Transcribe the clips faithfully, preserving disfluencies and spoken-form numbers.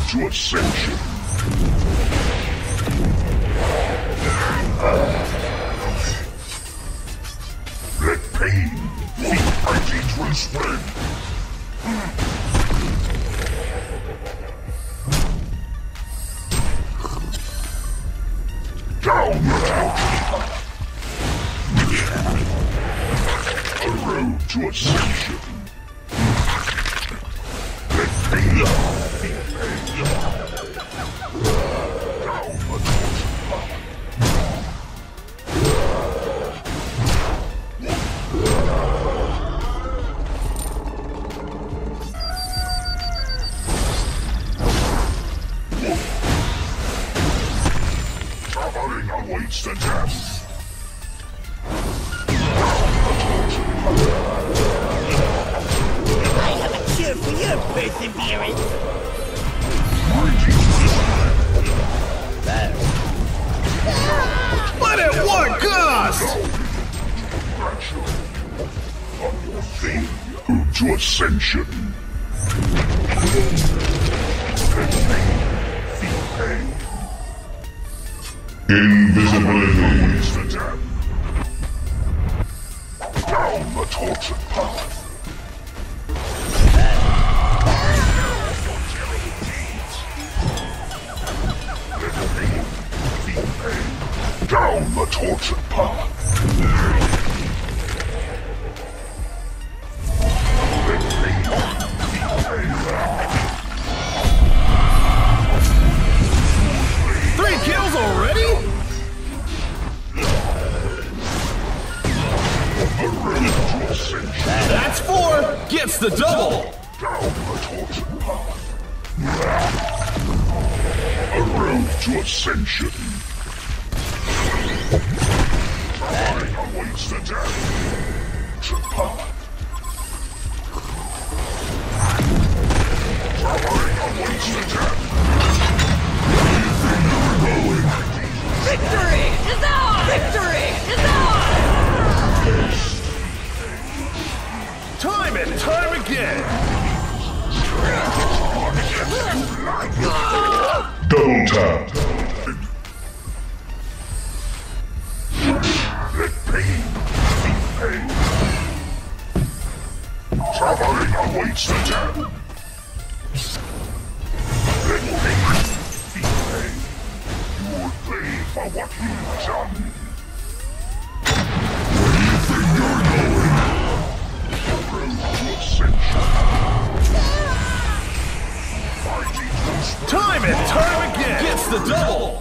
to ascension. Let pain feed fighting through spread. Down the torture. A road to ascension. Let pain feed pain. Down the torture. Awaits the death. I have a cure for your perseverance. But at what cost? To ascension. Invisibility. Down the tortured path. Down the tortured path. Three kills already? That's four! Gets the double! Down the tortured path. A road to ascension. Traveling awaits the death. To path. Traveling awaits the death. Victory is ours! Victory is ours! Time and time again! Double tap. Let pain be pain. Traveling awaits the death. Let pain be pain. You will pay for what you've done. Where do you think you're going? The road to ascension. Fighting through Time and time again! Gets the double!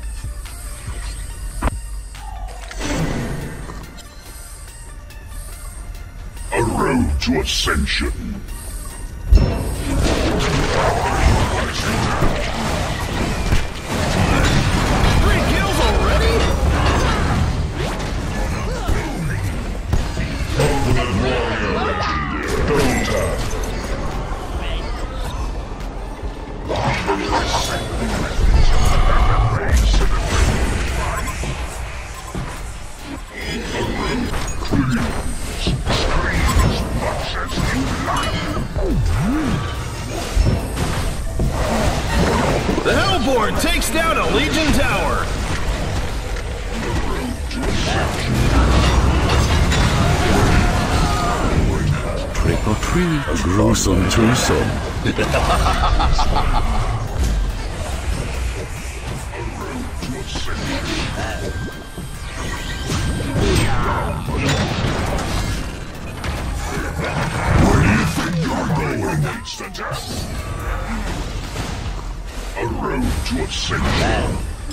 a road to ascension. Three kills already? Ultimate warrior legendary. Double tap. The Hellborn takes down a Legion tower. Trick or treat, a gruesome twosome. Where do you think you're going? It's the death. A road to ascension.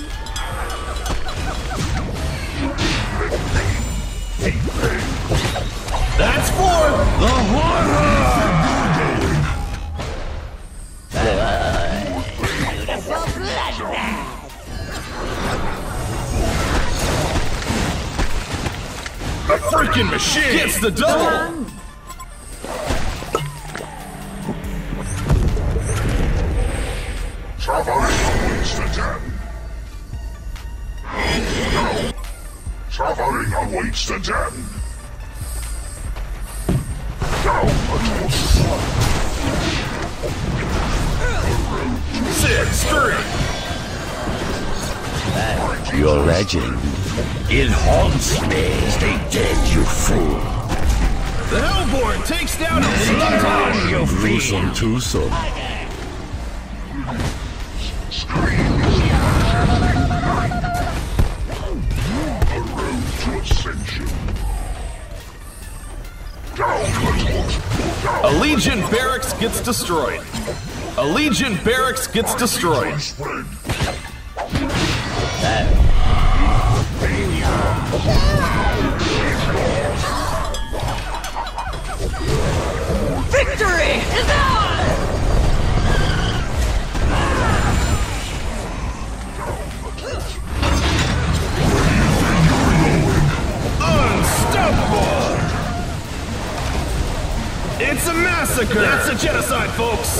That's for the horror! Beautiful bloodbath. The freaking machine gets the double! Traveling awaits the death. Traveling awaits the death. Down the torso. A Six, three. Your legend. It haunts me. Stay dead, you fool. The Hellborn takes down a Legion Tower. You gruesome twosome. A road to ascension. Down the torch. Down. A Legion barracks gets destroyed. A Legion barracks gets destroyed. Spread. Victory is ours! Unstoppable! It's a massacre! That's a genocide, folks!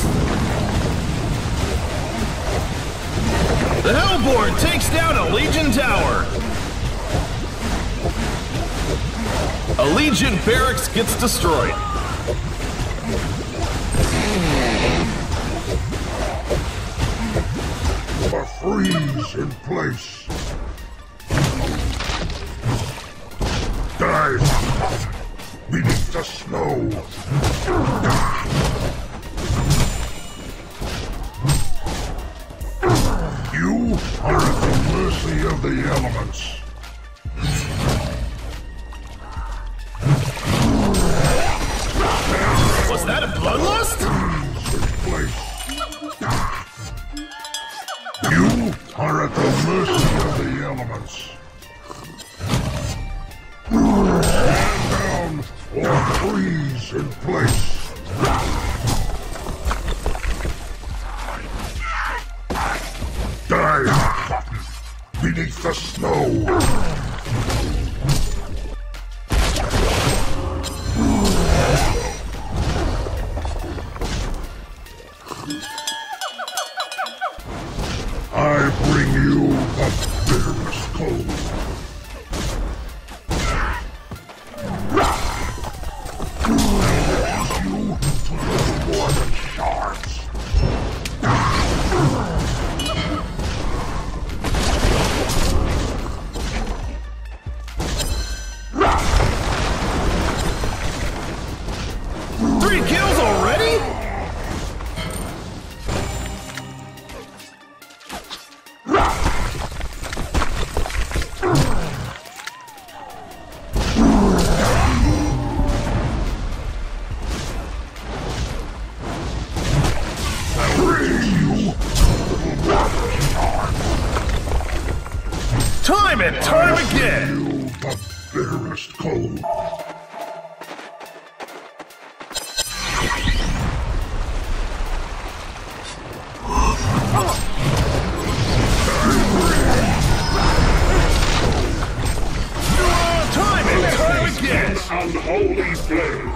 The Hellborn takes down a Legion tower. A Legion barracks gets destroyed. A freeze in place. Die beneath the snow. You are at the mercy of the elements. Was that a bloodlust? Place. You are at the mercy of the elements. Stand down or freeze in place. Die beneath the snow. I bring you the bitterest cold. You to little more than shards. Three kills already? Time and time again! You the bitterest cold. Time and time again! Unholy flame.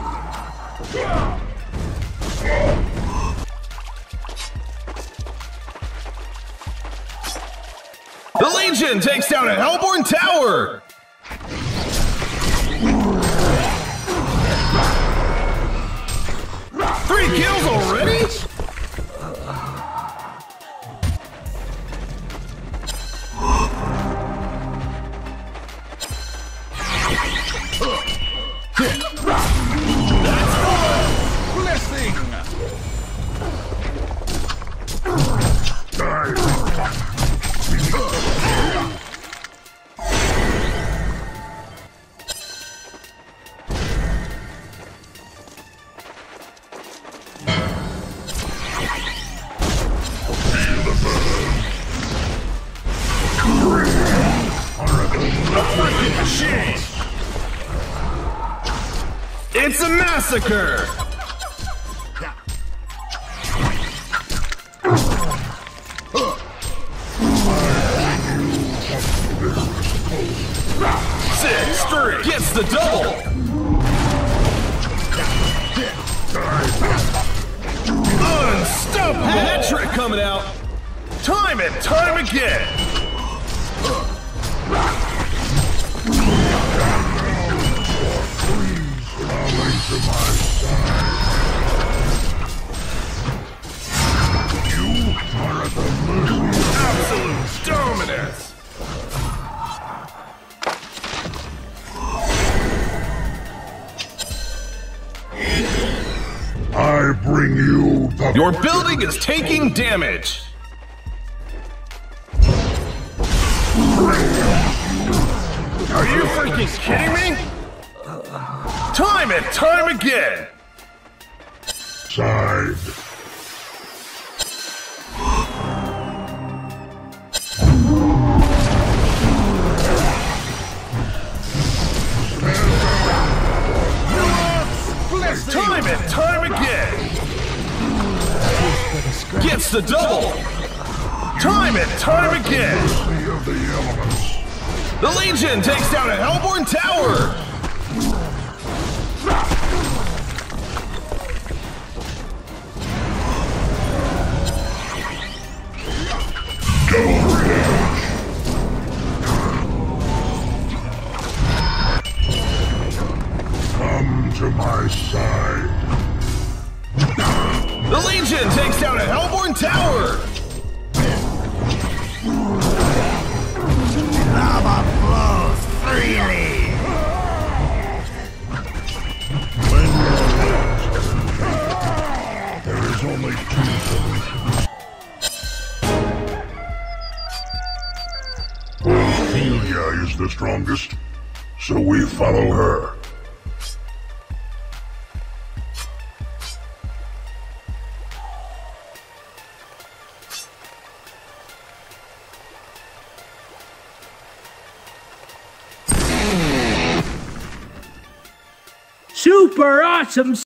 The Legion takes down a Hellborn tower! Three kills already? Blessing. Die. It's a massacre! Six, three, gets the double! Unstoppable! Hat trick coming out! Time and time again! You Your building is taking damage. Are you freaking kidding me? Time and time again. Side. Time and time again. Gets the double. Time and time again. Of the elements. The Legion takes down a Hellborn tower. Double damage. Come to my side. The Legion takes down a Hellborn tower. Lava flows freely. There is only two solutions. Ophelia is the strongest, so we follow her. Super awesome